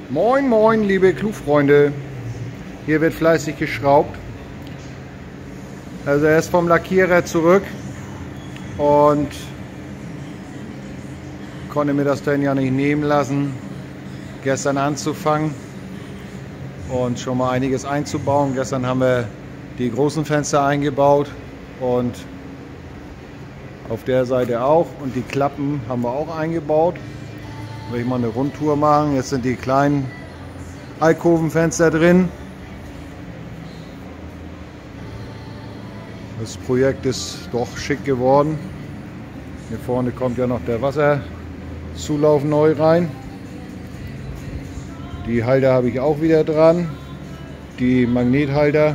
Moin moin liebe Klufreunde, hier wird fleißig geschraubt. Also er ist vom Lackierer zurück und konnte mir das dann ja nicht nehmen lassen, gestern anzufangen und schon mal einiges einzubauen. Gestern haben wir die großen Fenster eingebaut und auf der Seite auch, und die Klappen haben wir auch eingebaut. Will ich mal eine Rundtour machen. Jetzt sind die kleinen Alkovenfenster drin. Das Projekt ist doch schick geworden. Hier vorne kommt ja noch der Wasserzulauf neu rein. Die Halter habe ich auch wieder dran. Die Magnethalter.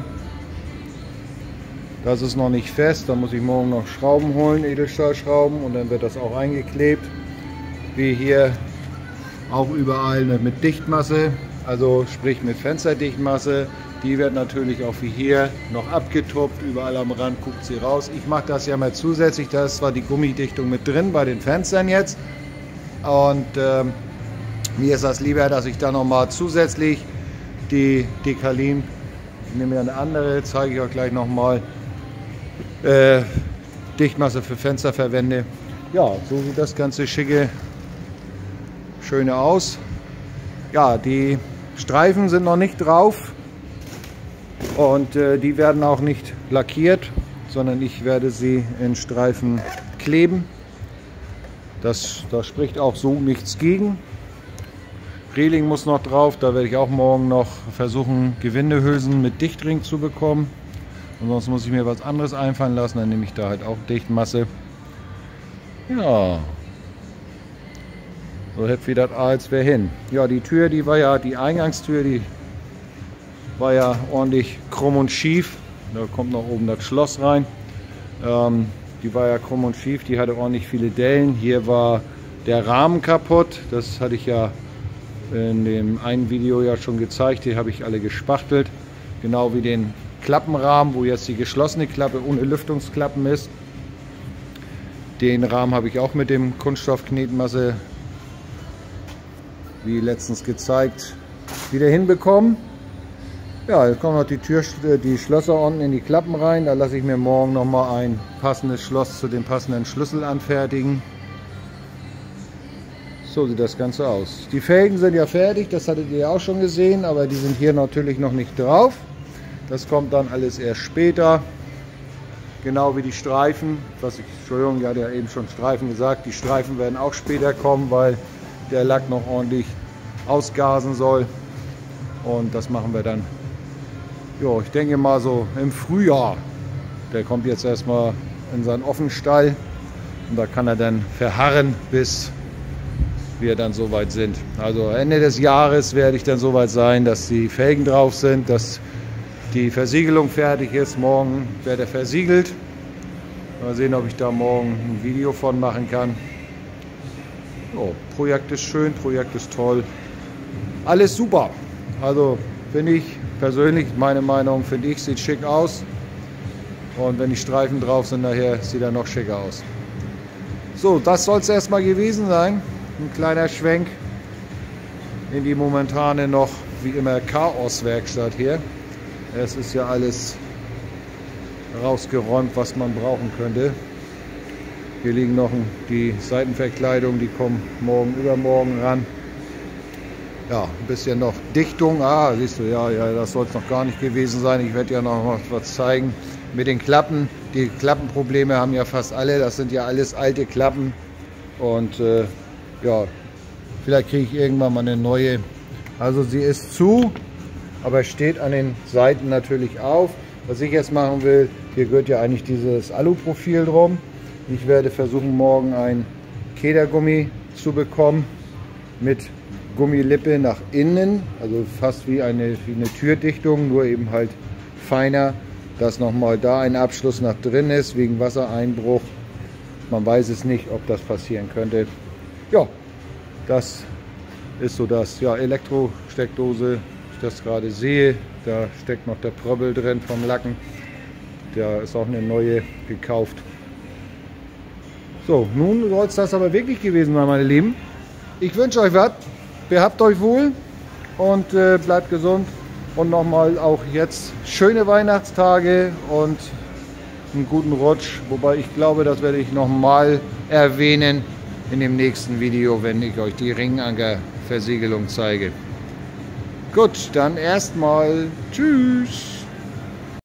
Das ist noch nicht fest. Da muss ich morgen noch Schrauben holen, Edelstahlschrauben, und dann wird das auch eingeklebt. Wie hier auch überall mit Dichtmasse, also sprich mit Fensterdichtmasse. Die wird natürlich auch wie hier noch abgetupft, überall am Rand guckt sie raus. Ich mache das ja mal zusätzlich, da ist zwar die Gummidichtung mit drin bei den Fenstern jetzt, und mir ist das lieber, dass ich da nochmal zusätzlich die Decalin, ich nehme mir eine andere, zeige ich euch gleich nochmal, Dichtmasse für Fenster verwende. Ja, so sieht das ganze schöne aus. Ja, die Streifen sind noch nicht drauf und die werden auch nicht lackiert, sondern ich werde sie in Streifen kleben. Da spricht auch so nichts gegen. Reling muss noch drauf, da werde ich auch morgen noch versuchen, Gewindehülsen mit Dichtring zu bekommen. Und sonst muss ich mir was anderes einfallen lassen, dann nehme ich da halt auch Dichtmasse. Ja, so hätte wie das als wäre hin. Ja, die Tür, die war ja, die Eingangstür, die war ja ordentlich krumm und schief. Da kommt noch oben das Schloss rein. Die war ja krumm und schief, die hatte ordentlich viele Dellen. Hier war der Rahmen kaputt, das hatte ich ja in dem einen Video ja schon gezeigt, die habe ich alle gespachtelt. Genau wie den Klappenrahmen, wo jetzt die geschlossene Klappe ohne Lüftungsklappen ist. Den Rahmen habe ich auch mit dem Kunststoffknetmasse, wie letztens gezeigt, wieder hinbekommen. Ja, jetzt kommen noch die Schlösser unten in die Klappen rein. Da lasse ich mir morgen noch mal ein passendes Schloss zu dem passenden Schlüssel anfertigen. So sieht das Ganze aus. Die Felgen sind ja fertig, das hattet ihr ja auch schon gesehen, aber die sind hier natürlich noch nicht drauf. Das kommt dann alles erst später. Genau wie die Streifen. Entschuldigung, ich hatte ja eben schon Streifen gesagt. Die Streifen werden auch später kommen, weil der Lack noch ordentlich ausgasen soll. Und das machen wir dann, jo, ich denke mal so im Frühjahr. Der kommt jetzt erstmal in seinen Offenstall. Und da kann er dann verharren, bis wir dann soweit sind. Also Ende des Jahres werde ich dann soweit sein, dass die Felgen drauf sind, dass die Versiegelung fertig ist. Morgen wird er versiegelt. Mal sehen, ob ich da morgen ein Video von machen kann. Oh, Projekt ist schön, Projekt ist toll. Alles super. Also finde ich persönlich, meine Meinung, finde ich, sieht schick aus. Und wenn die Streifen drauf sind, nachher sieht er noch schicker aus. So, das soll es erstmal gewesen sein. Ein kleiner Schwenk in die momentane noch wie immer Chaoswerkstatt hier. Es ist ja alles rausgeräumt, was man brauchen könnte. Hier liegen noch die Seitenverkleidung, die kommen morgen, übermorgen ran. Ja, ein bisschen noch Dichtung. Ah, siehst du, ja, das soll es noch gar nicht gewesen sein. Ich werde ja noch was zeigen mit den Klappen. Die Klappenprobleme haben ja fast alle. Das sind ja alles alte Klappen. Und ja, vielleicht kriege ich irgendwann mal eine neue. Also sie ist zu, aber steht an den Seiten natürlich auf. Was ich jetzt machen will, hier gehört ja eigentlich dieses Aluprofil drum. Ich werde versuchen, morgen ein Kedergummi zu bekommen mit Gummilippe nach innen, also fast wie eine Türdichtung, nur eben halt feiner, dass nochmal da ein Abschluss nach drin ist, wegen Wassereinbruch. Man weiß es nicht, ob das passieren könnte. Ja, das ist so das. Ja, Elektro-Steckdose, ich das gerade sehe, da steckt noch der Pröbbel drin vom Lacken. Da ist auch eine neue gekauft. So, nun soll es das aber wirklich gewesen sein, meine Lieben. Ich wünsche euch was. Behabt euch wohl und bleibt gesund. Und nochmal auch jetzt schöne Weihnachtstage und einen guten Rutsch. Wobei ich glaube, das werde ich nochmal erwähnen in dem nächsten Video, wenn ich euch die Ringankerversiegelung zeige. Gut, dann erstmal tschüss.